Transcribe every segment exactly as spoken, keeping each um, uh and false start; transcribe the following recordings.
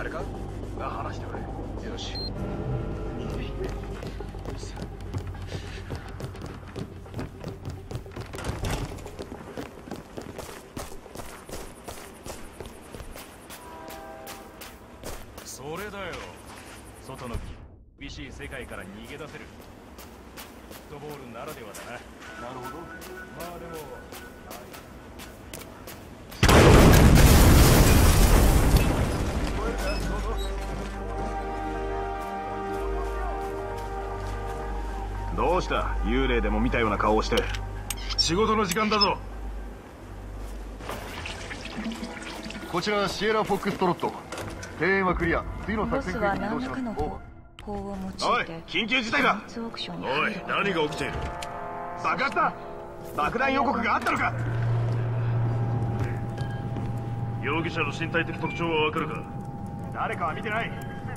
誰かが話してくれ。よし。 それだよ。外の厳しい世界から逃げ出せるフットボールならではだな。 なるほど。 まあでもどうした？幽霊でも見たような顔をして。 仕事の時間だぞ。 こちらシエラ・フォックストロット。庭園はクリア。次の作戦区域に移動します。 おい、緊急事態だ。 おい、何が起きている？ 爆発だ。爆弾予告があったのか？ 容疑者の身体的特徴はわかるか？ 誰かは見てない。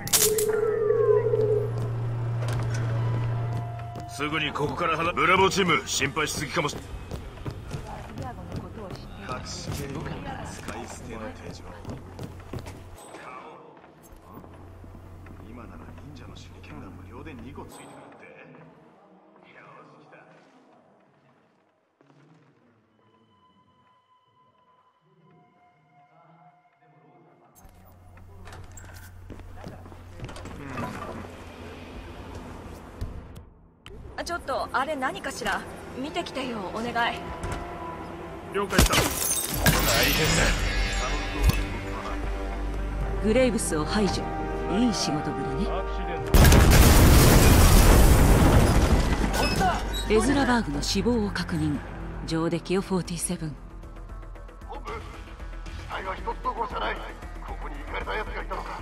すぐにここから離ブラボーチーム、心配しすぎかもしれない。 隠し系の使い捨ての手錠。 今なら忍者の手裏剣が無料でにこついてくるって。よし、来た。 ちょっとあれ何かしら見てきてよ、お願い。 了解した。大変だ。 グレイブスを排除。いい仕事ぶりね。エズラバーグの死亡を確認。上出来よよんじゅうなな。 本部、死体は一つどころじゃない。ここに行かれた奴がいたのか。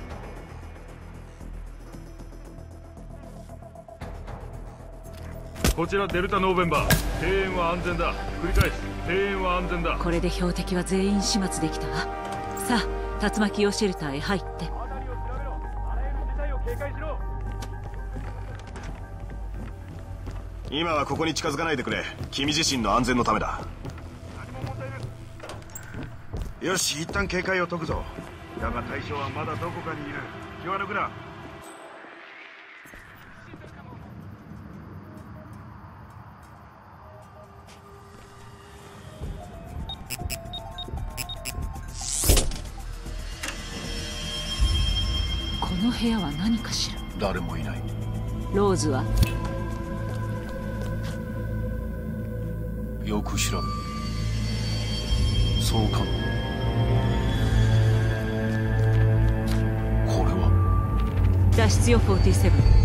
こちらデルタノーベンバー。庭園は安全だ。繰り返す。庭園は安全だ。 これで標的は全員始末できたわ。さあ、竜巻用シェルターへ入って。 今はここに近づかないでくれ。君自身の安全のためだ。 よし、一旦警戒を解くぞ。だが対象はまだどこかにいる。気は抜くな。 この部屋は何かしら？ 誰もいない。 ローズは？ よく調べ。そうかも。 これは？脱出よよんじゅうなな。